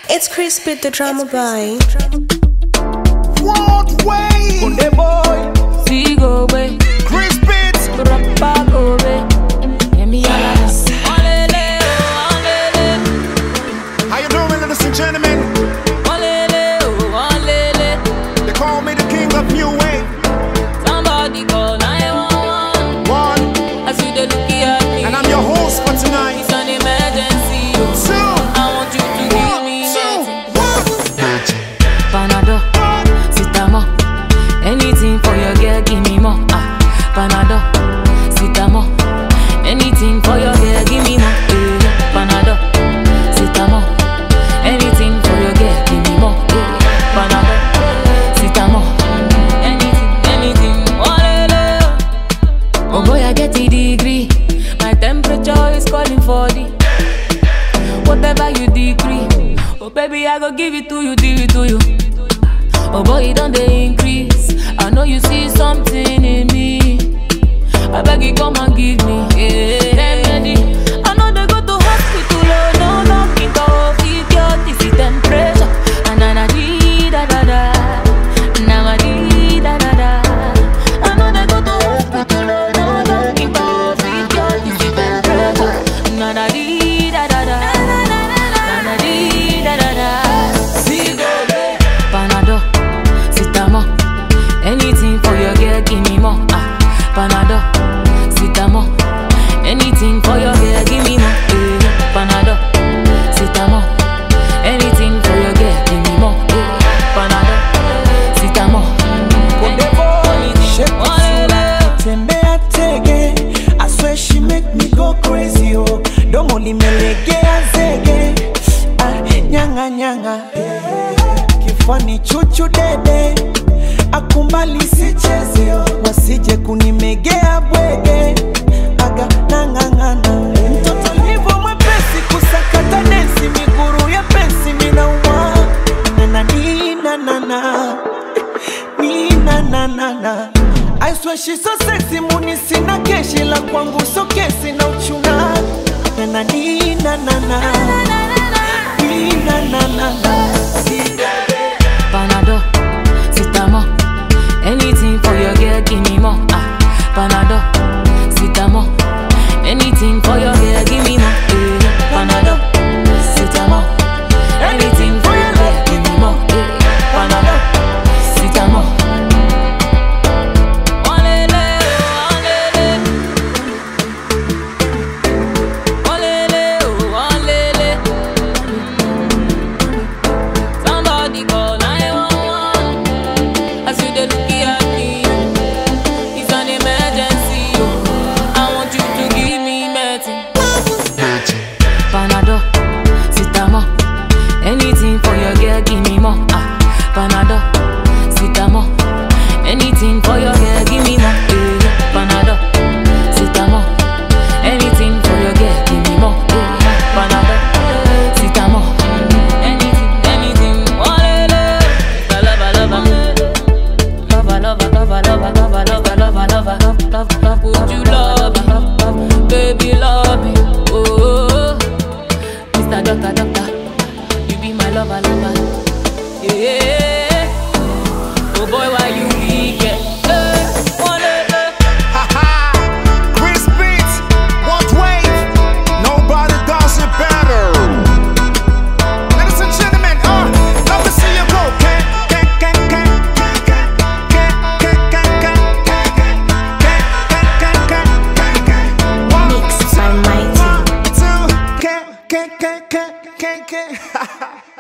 It's Chris Pitt, the drama boy. Broadway. Kunde boy. Sigo way. Chris Pitt. Rappa go way. Emi alas. Olele, olele. How you doing, ladies and gentlemen? Olele, olele. They call me the king of new wave. Somebody call 911. One. As you dey look at me. And I'm your host for tonight. It's an emergency. Two. I want you to give me medicine. Panadol, Citamo. Anything for your girl, give me more. Panadol, Citamo. Anything for your girl, give me more. Panadol, Citamo. Anything for your girl, give me more. Panadol, Citamo. Anything. Oh boy, I get a degree. My temperature is calling for the whatever you decree. Oh baby, I go give it to you. Oh boy, it don't they increase. I know you see something in me. I beg you, come and give me. Remedy. I know they go to hospital. Oh no, knocking off if your this is temperature. And I di da da da. Now I di da da da. I know they go to hospital. Oh no, knocking off if your this is temperature. And I di da da da. And I di da da da. Panadol, Citamo. Anything for your girl, give me more. Panadol, Citamo. Anything for your girl, give me more. Panadol, Citamo. Anything for your girl, give me more. Panadol, Citamo. Kunde boy. Tembea tege. I swear she make me go crazy. Oh, domo limelege azege. Nyanga nyanga. Kifani chuchu dede. Akumbali sicheze. Wasije kunimegea bwege. Aga nangangana. Mtoto livo mwepesi kusakata densi. Miguru ya pensi minauma. Nana nina nana. Nina nana. I swear she's so sexy. Muni sina keshi la kwangu so kesi na uchuna. Nana nina nana. Nina nana. Panadol, Citamo. Anything for your girl, give me more. Panadol, Citamo. Anything for your girl, give me more. Panadol, Citamo. Anything for your girl, give me more. Panadol, Citamo. Olele, olele. Olele, olele. Somebody call 911. As you dey look at me, it's an emergency. I want you to give me medicine. Panadol, Citamo. Anything for your girl, give me more. Panadol, Citamo. Anything for your girl, give me more. Panadol, Citamo. Anything for your girl, give me more. Panadol, Citamo. Anything. Olele. Love, would you love me? Baby, love me. Oh, Mr. Doctor, you be my lover. Yeah. Oh boy, why you weak? Chris Pitt. What wave? Nobody does it better. Ladies and gentlemen, let me see you go. Mixed by Mighty. 1, 2,